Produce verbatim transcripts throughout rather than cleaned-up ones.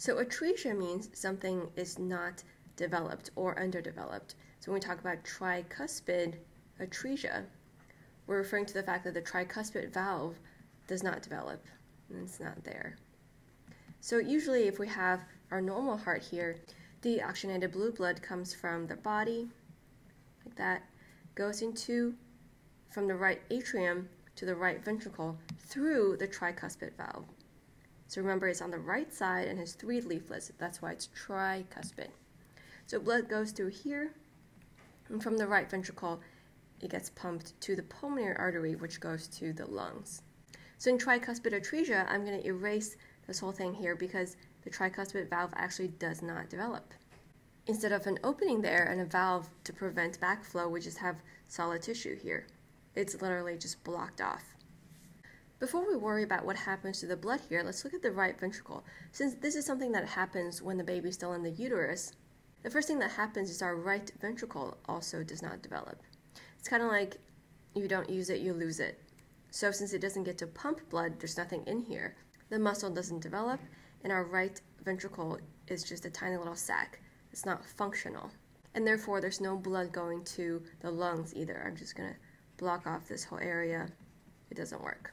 So atresia means something is not developed or underdeveloped. So when we talk about tricuspid atresia, we're referring to the fact that the tricuspid valve does not develop, and it's not there. So usually if we have our normal heart here, the oxygenated blue blood comes from the body, like that, goes into, from the right atrium to the right ventricle through the tricuspid valve. So remember, it's on the right side and has three leaflets. That's why it's tricuspid. So blood goes through here, and from the right ventricle, it gets pumped to the pulmonary artery, which goes to the lungs. So in tricuspid atresia, I'm going to erase this whole thing here because the tricuspid valve actually does not develop. Instead of an opening there and a valve to prevent backflow, we just have solid tissue here. It's literally just blocked off. Before we worry about what happens to the blood here, let's look at the right ventricle. Since this is something that happens when the baby's still in the uterus, the first thing that happens is our right ventricle also does not develop. It's kind of like you don't use it, you lose it. So since it doesn't get to pump blood, there's nothing in here. The muscle doesn't develop, and our right ventricle is just a tiny little sac. It's not functional. And therefore, there's no blood going to the lungs either. I'm just going to block off this whole area. It doesn't work.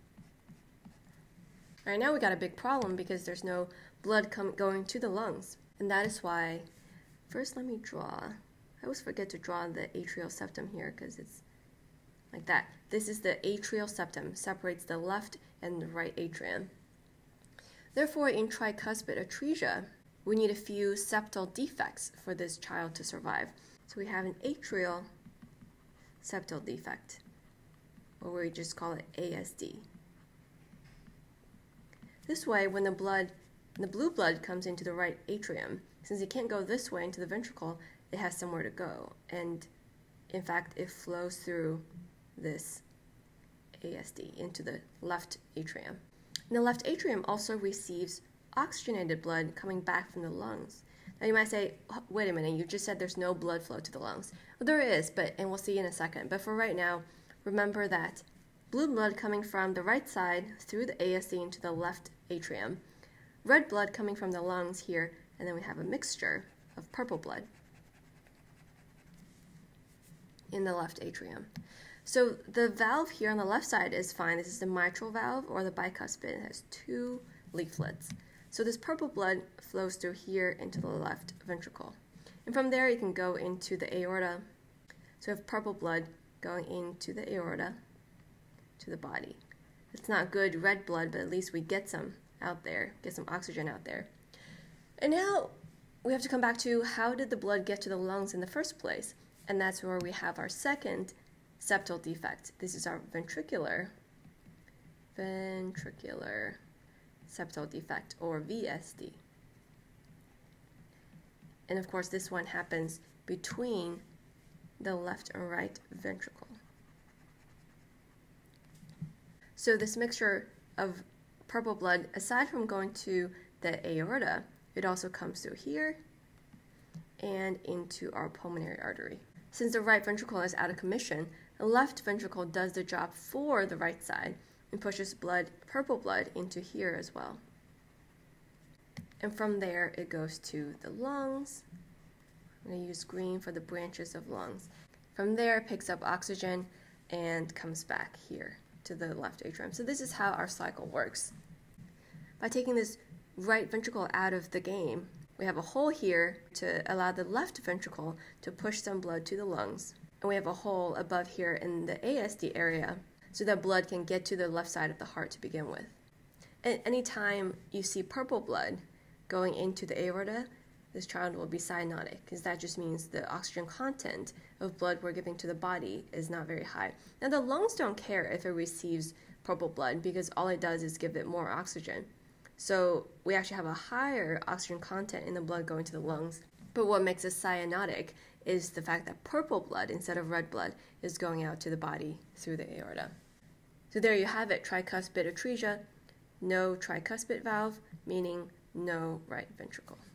All right, now we got a big problem because there's no blood com going to the lungs. And that is why, first let me draw. I always forget to draw the atrial septum here because it's like that. This is the atrial septum, separates the left and the right atrium. Therefore, in tricuspid atresia, we need a few septal defects for this child to survive. So we have an atrial septal defect, or we just call it A S D. This way, when the blood, the blue blood comes into the right atrium, since it can't go this way into the ventricle, it has somewhere to go. And in fact, it flows through this A S D into the left atrium. And the left atrium also receives oxygenated blood coming back from the lungs. Now you might say, wait a minute, you just said there's no blood flow to the lungs. Well, there is, but and we'll see in a second. But for right now, remember that blue blood coming from the right side through the A S D into the left atrium, red blood coming from the lungs here, and then we have a mixture of purple blood in the left atrium. So the valve here on the left side is fine. This is the mitral valve or the bicuspid. It has two leaflets. So this purple blood flows through here into the left ventricle. And from there, you can go into the aorta. So we have purple blood going into the aorta to the body. It's not good red blood, but at least we get some out there, get some oxygen out there. And now we have to come back to how did the blood get to the lungs in the first place? And that's where we have our second septal defect. This is our ventricular, ventricular septal defect, or V S D. And of course, this one happens between the left and right ventricle. So this mixture of purple blood, aside from going to the aorta, it also comes through here and into our pulmonary artery. Since the right ventricle is out of commission, the left ventricle does the job for the right side and pushes blood, purple blood, into here as well. And from there, it goes to the lungs. I'm going to use green for the branches of lungs. From there, it picks up oxygen and comes back here to the left atrium. So this is how our cycle works. By taking this right ventricle out of the game, we have a hole here to allow the left ventricle to push some blood to the lungs. And we have a hole above here in the A S D area so that blood can get to the left side of the heart to begin with. And anytime you see purple blood going into the aorta, this child will be cyanotic, because that just means the oxygen content of blood we're giving to the body is not very high. Now the lungs don't care if it receives purple blood because all it does is give it more oxygen. So we actually have a higher oxygen content in the blood going to the lungs. But what makes us cyanotic is the fact that purple blood instead of red blood is going out to the body through the aorta. So there you have it, tricuspid atresia, no tricuspid valve, meaning no right ventricle.